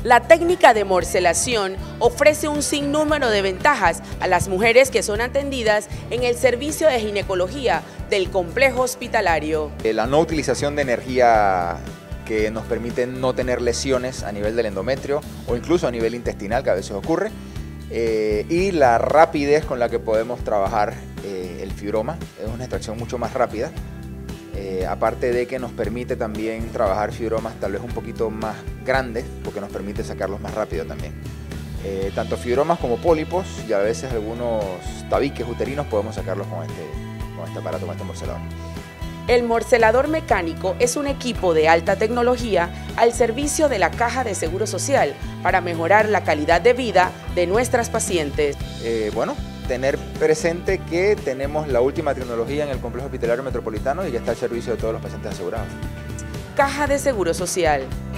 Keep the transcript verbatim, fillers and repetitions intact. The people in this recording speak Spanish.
La técnica de morcelación ofrece un sinnúmero de ventajas a las mujeres que son atendidas en el servicio de ginecología del complejo hospitalario. La no utilización de energía que nos permite no tener lesiones a nivel del endometrio o incluso a nivel intestinal, que a veces ocurre, eh, y la rapidez con la que podemos trabajar eh, el fibroma. Es una extracción mucho más rápida. Eh, aparte de que nos permite también trabajar fibromas tal vez un poquito más grandes, porque nos permite sacarlos más rápido también. Eh, tanto fibromas como pólipos y a veces algunos tabiques uterinos podemos sacarlos con este, con este aparato, con este morcelador. El morcelador mecánico es un equipo de alta tecnología al servicio de la Caja de Seguro Social para mejorar la calidad de vida de nuestras pacientes. Eh, bueno, tener presente que tenemos la última tecnología en el complejo hospitalario metropolitano y que está al servicio de todos los pacientes asegurados. Caja de Seguro Social.